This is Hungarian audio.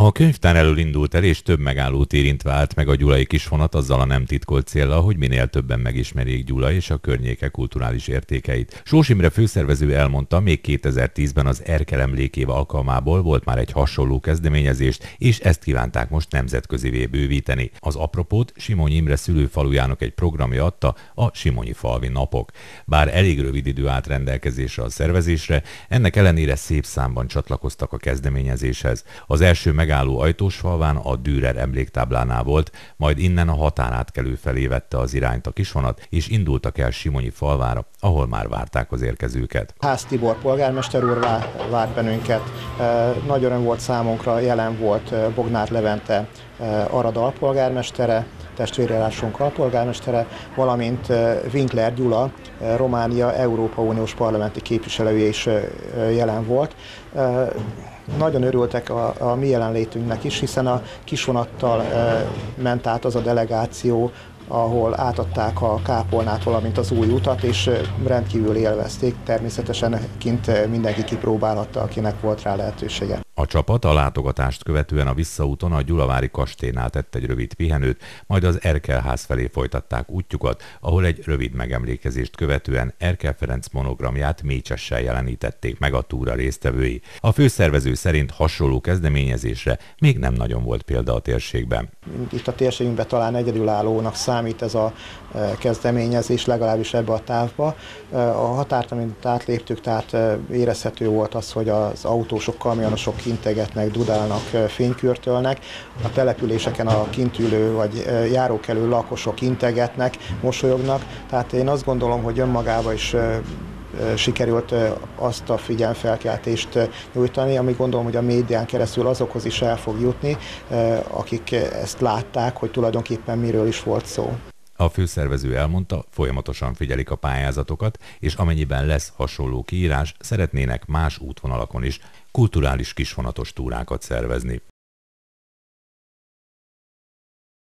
A könyvtár elől indult el, és több megállót érintve állt meg a gyulai kisvonat azzal a nem titkolt céllal, hogy minél többen megismerjék Gyula és a környéke kulturális értékeit. Sós Imre főszervező elmondta, még 2010-ben az Erkel emlékév alkalmából volt már egy hasonló kezdeményezést, és ezt kívánták most nemzetközivé bővíteni. Az apropót Simonyi Imre szülőfalujának egy programja adta, a Simonyi Falvi Napok. Bár elég rövid idő állt rendelkezésre a szervezésre, ennek ellenére szép számban csatlakoztak a kezdeményezéshez. Az első megálló Ajtósfalván a Dürer emléktáblánál volt, majd innen a határátkelő felé vette az irányt a kisvonat, és indultak el Simonyi Falvára, ahol már várták az érkezőket. Ház Tibor polgármester úr várt bennünket, nagy öröm volt számunkra, jelen volt Bognár Levente Arad alpolgármestere, testvérjárásunk alpolgármestere, valamint Winkler Gyula, Románia Európa Uniós parlamenti képviselője is jelen volt. Nagyon örültek a mi jelenlétünknek is, hiszen a kisvonattal ment át az a delegáció, ahol átadták a kápolnát, valamint az új utat, és rendkívül élvezték. Természetesen kint mindenki kipróbálhatta, akinek volt rá lehetősége. A csapat a látogatást követően a visszaúton a gyulavári kastélynál tett egy rövid pihenőt, majd az Erkel ház felé folytatták útjukat, ahol egy rövid megemlékezést követően Erkel Ferenc monogramját mécsessel jelenítették meg a túra résztvevői. A főszervező szerint hasonló kezdeményezésre még nem nagyon volt példa a térségben. Itt a térségünkben talán egyedülállónak számít ez a kezdeményezés, legalábbis ebbe a távba. A határt, amit átléptük, tehát érezhető volt az, hogy az autósok, kamionosok integetnek, dudálnak, fénykürtölnek. A településeken a kintülő vagy járókelő lakosok integetnek, mosolyognak. Tehát én azt gondolom, hogy önmagában is sikerült azt a figyelmfelkeltést nyújtani, ami gondolom, hogy a médián keresztül azokhoz is el fog jutni, akik ezt látták, hogy tulajdonképpen miről is volt szó. A főszervező elmondta, folyamatosan figyelik a pályázatokat, és amennyiben lesz hasonló kiírás, szeretnének más útvonalakon is kulturális kisvonatos túrákat szervezni.